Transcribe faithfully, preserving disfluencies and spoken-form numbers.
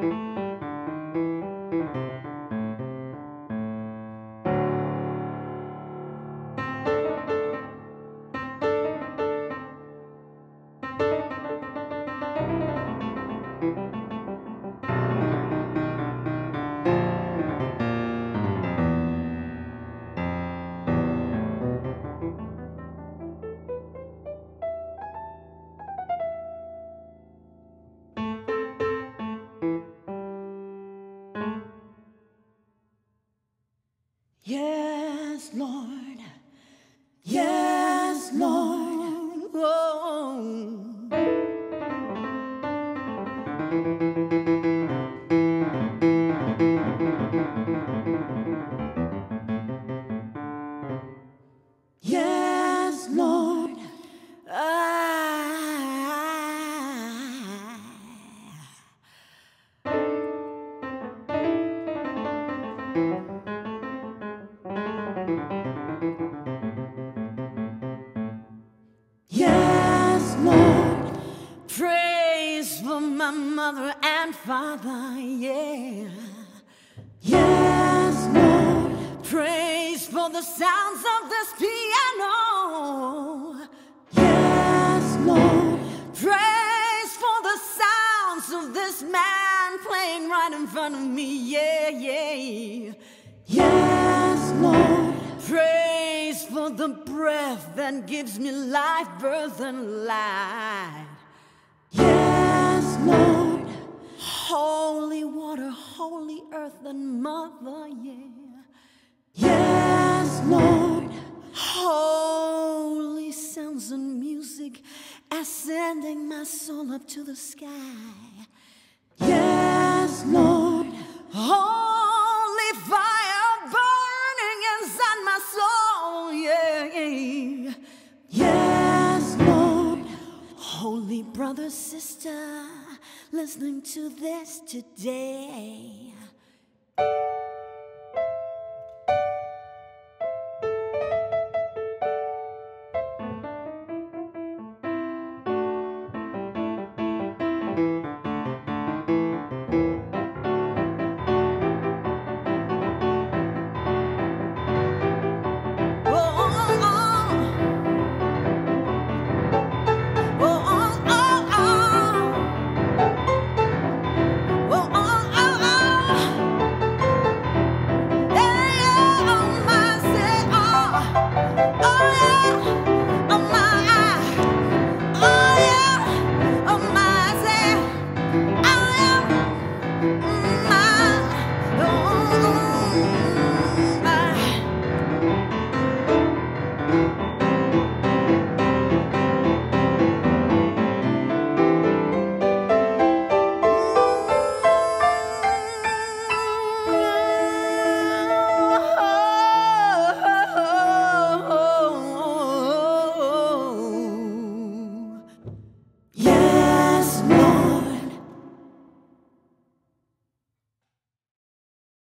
Yes, Lord. Yes, Lord. Oh. Yes, Lord. I Yes, Lord. Praise for my mother and father, yeah. Yes, Lord. Praise for the sounds of this piano. Yes, Lord. Praise for the sounds of this man playing right in front of me, yeah, yeah. Yes, Lord. Praise for the breath that gives me life, birth, and light. Yes, Lord. Holy water, holy earth, and mother, yeah. Yes, Lord. Holy sounds and music ascending my soul up to the sky. Yes, Lord. Holy fire burning inside my soul, yeah. Yes, Lord. Holy brother, sister, listening to this today.